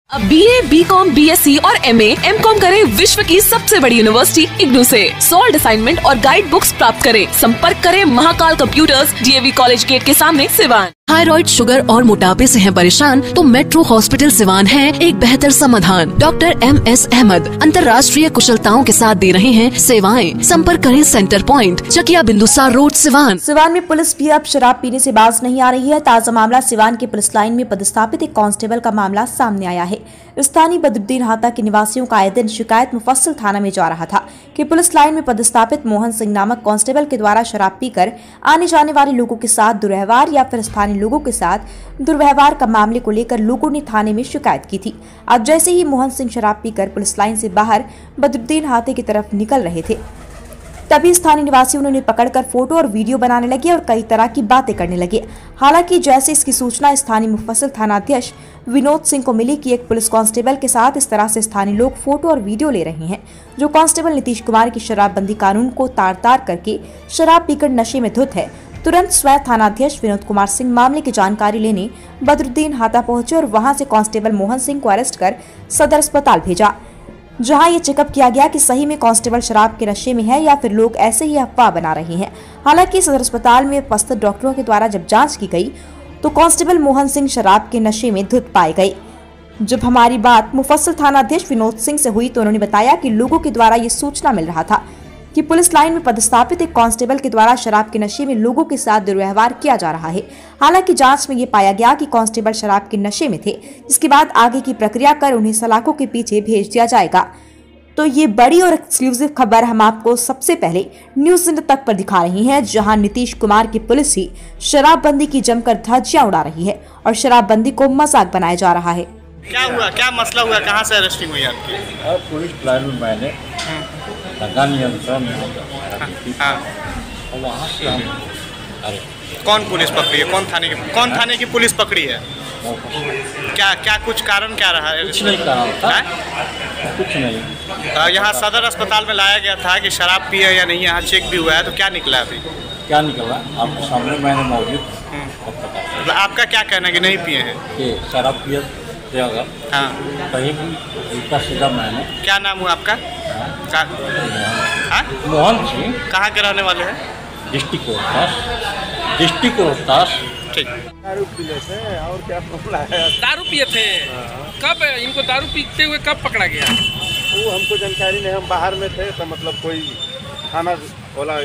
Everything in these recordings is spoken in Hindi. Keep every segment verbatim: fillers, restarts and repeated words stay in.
अब B A, B com, B S C और एम ए, एम कॉम करें विश्व की सबसे बड़ी यूनिवर्सिटी इग्नू से। सॉल्ड असाइनमेंट और गाइड बुक्स प्राप्त करें। संपर्क करें Mahakal computers, D A V college gate के सामने, सिवान। थायराइड, शुगर और मोटापे से हैं परेशान तो मेट्रो हॉस्पिटल सिवान है एक बेहतर समाधान। डॉक्टर एम एस अहमद अंतर्राष्ट्रीय कुशलताओं के साथ दे रहे हैं सेवाएं। संपर्क करें centre point, Chakiya Bindusar road, Siwan. Siwan में पुलिस भी अब शराब पीने से बाज नहीं आ रही है। ताजा मामला सिवान के पुलिस लाइन में पदस्थापित एक कांस्टेबल का मामला सामने आया है। स्थानीय बदरुद्दीन हाता के निवासियों का आए दिन शिकायत मुफस्सिल थाना में जा रहा था कि पुलिस लाइन में पदस्थापित मोहन सिंह नामक कांस्टेबल के द्वारा शराब पीकर आने जाने वाले लोगों के साथ दुर्व्यवहार या फिर स्थानीय लोगों के साथ दुर्व्यवहार का मामले को लेकर लोगों ने थाने में शिकायत की थी। अब जैसे ही मोहन सिंह शराब पीकर पुलिस लाइन से बाहर बदरुद्दीन हाते की तरफ निकल रहे थे, तभी स्थानीय निवासी उन्होंने पकड़कर फोटो और वीडियो बनाने लगे और कई तरह की बातें करने लगे। हालांकि जैसे इसकी सूचना स्थानीय मुफस्सिल थानाध्यक्ष विनोद सिंह को मिली कि एक पुलिस कांस्टेबल के साथ इस तरह से स्थानीय लोग फोटो और वीडियो ले रहे हैं, जो कांस्टेबल नीतीश कुमार की शराबबंदी कानून को तार तार करके शराब पीकर नशे में धुत है, तुरंत स्वयं थानाध्यक्ष विनोद कुमार सिंह मामले की जानकारी लेने बदरुद्दीन हाता पहुंचे और वहां से कांस्टेबल मोहन सिंह को अरेस्ट कर सदर अस्पताल भेजा, जहां ये चेकअप किया गया कि सही में कांस्टेबल शराब के नशे में है या फिर लोग ऐसे ही अफवाह बना रहे हैं। हालांकि सदर अस्पताल में उपस्थित डॉक्टरों के द्वारा जब जांच की गई तो कांस्टेबल मोहन सिंह शराब के नशे में धुत पाए गए। जब हमारी बात मुफस्सिल थानाध्यक्ष विनोद सिंह से हुई तो उन्होंने बताया कि लोगों के द्वारा ये सूचना मिल रहा था कि पुलिस लाइन में पदस्थापित एक कांस्टेबल के द्वारा शराब के नशे में लोगों के साथ दुर्व्यवहार किया जा रहा है। हालांकि जांच में ये पाया गया कि कांस्टेबल शराब के नशे में थे, जिसके बाद आगे की प्रक्रिया कर उन्हें सलाखों के पीछे भेज दिया जाएगा। तो ये बड़ी और एक्सक्लूसिव खबर हम आपको सबसे पहले न्यूज इंडिया तक पर दिखा रही हैं, जहां नीतीश कुमार की पुलिस ही शराबबंदी की जमकर धज्जियां उड़ा रही है और शराबबंदी को मजाक बनाया जा रहा है। क्या हुआ, क्या मसला हुआ, कहाँ से अरेस्टिंग हुई आपकी? और पुलिस लाइन में मैंने लगा नियंत्रण हाँ। और वहाँ से हम अरे कौन पुलिस पकड़ी है? कौन थाने की कौन थाने की पुलिस पकड़ी है? क्या क्या कुछ कारण क्या रहा है? कुछ नहीं कारण था, कुछ नहीं। यहाँ सदर अस्पताल में लाया गया था कि शराब पिए या नहीं, यहाँ चेक भी हुआ है, तो क्या निकला अभी? क्या निकला आपके सामने मैंने मौजूद। मतलब आपका क्या कहना है कि नहीं पिए हैं? कि शराब पिए थे अगर हाँ कहीं भी उल्टा सीधा मैंने। क्या नाम हुआ आपका? हाँ? मोहन सिंह। कहाँ के रहने वाले हैं? District Rohtas, district Rohtas. ठीक। दारू पीने से और क्या मामला है? दारू पिए थे? कब इनको दारू पीते हुए कब पकड़ा गया? वो हमको जानकारी नहीं, हम बाहर में थे तो मतलब कोई थाना वाला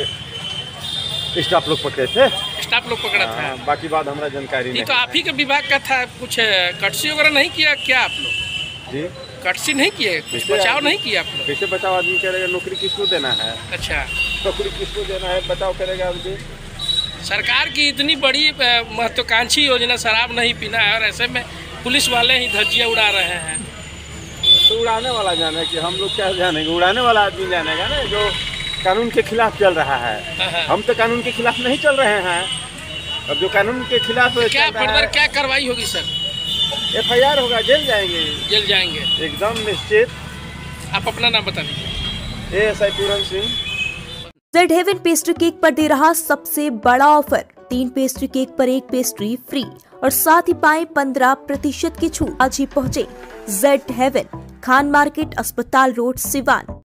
स्टाफ लोग पकड़े थे। स्टाफ लोग पकड़ा था? बाकी बात हमारा जानकारी नहीं। ये तो आप ही के विभाग का था, कुछ कटसी वगैरह नहीं किया क्या आप लोग? जी कटसी नहीं किए, कुछ बचाव नहीं किया आप लोग? कैसे बचाव? आदमी करेगा, नौकरी किसको देना है? अच्छा, नौकरी किसको देना है, बचाव करेगा आदमी? सरकार की इतनी बड़ी महत्वाकांक्षी योजना शराब नहीं पीना है और ऐसे में पुलिस वाले ही धज्जियां उड़ा रहे हैं। तो उड़ाने वाला जाने कि हम लोग क्या जानेंगे? उड़ाने वाला आदमी जानेगा ना, जो कानून के खिलाफ चल रहा है। हम तो कानून के खिलाफ नहीं चल रहे हैं। अब जो कानून के खिलाफ क्या फर्दर क्या कार्रवाई होगी सर? एफ आई आर होगा, जेल जाएंगे। जेल जाएंगे एकदम निश्चित। आप अपना नाम बता दीजिए। A S I Puran Singh. Z heaven pastry cake पर दे रहा सबसे बड़ा ऑफर, तीन पेस्ट्री केक पर एक पेस्ट्री फ्री और साथ ही पाए पंद्रह प्रतिशत की छूट। आज ही पहुँचे जेड हेवन, खान मार्केट, अस्पताल रोड, सिवान।